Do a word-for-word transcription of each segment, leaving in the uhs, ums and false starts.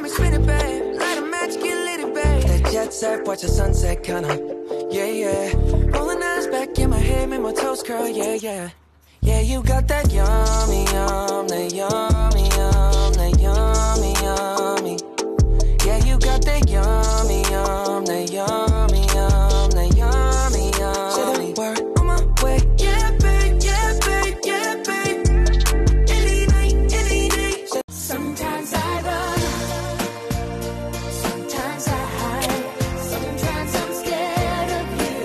got me spinning, babe. Light a match, get lit, babe. That jet set, watch the sunset, kinda. Yeah, yeah. Rolling eyes back in my head, make my toes curl, yeah, yeah. Yeah, you got that yummy, yum, that yummy, yum, that yummy, yummy. Yeah, you got that yummy, yum, that yummy, yum, that yummy, yummy. Say the word on my way, yeah, babe, yeah, babe, yeah, babe. Any night, any day. Sometimes I run, sometimes I hide, sometimes I'm scared of you.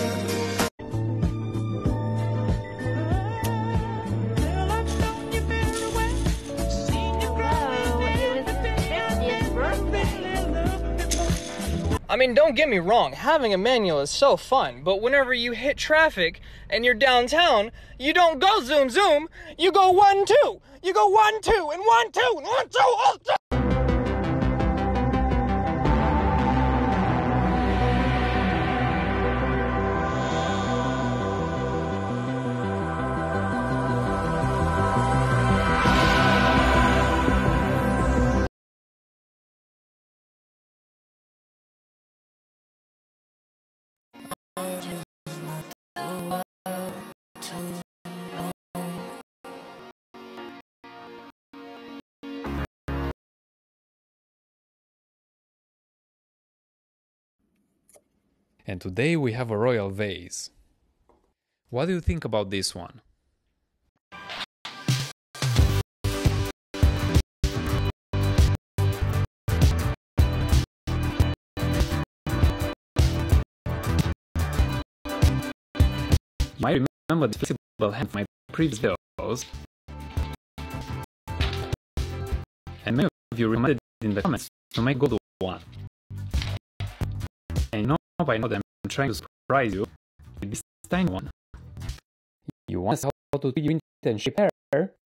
I mean, don't get me wrong, having a manual is so fun, but whenever you hit traffic and you're downtown, you don't go zoom zoom, you go one two, you go one two and one two and one two, oh, two. And today we have a royal vase. What do you think about this one? You might remember the flexible hand from my previous videos. And many of you reminded in the comments to make gold one. And you know by now that I'm trying to surprise you with this tiny one. You want to know how to do internship hair?